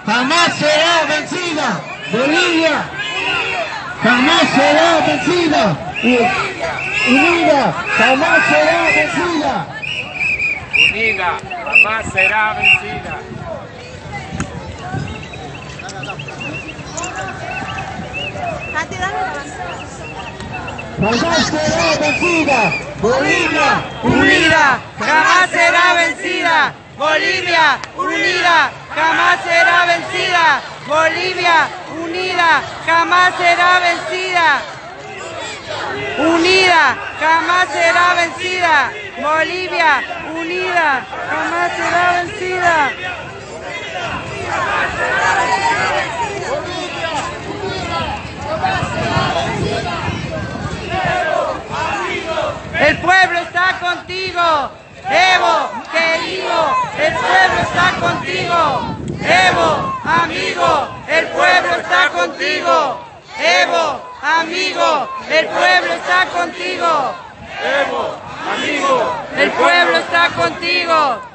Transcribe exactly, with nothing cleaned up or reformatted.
jamás será vencida. Bolivia jamás será vencida. Unida jamás será vencida. Unida jamás será vencida. Jamás será vencida. Bolivia unida jamás será vencida. Bolivia unida jamás será vencida. Bolivia unida jamás será vencida. Unida jamás será vencida. Bolivia unida jamás será vencida. El pueblo está contigo, Evo, querido, el pueblo está contigo, Evo, amigo, el pueblo está contigo, Evo, amigo, el pueblo está contigo, Evo, amigo, el pueblo está contigo.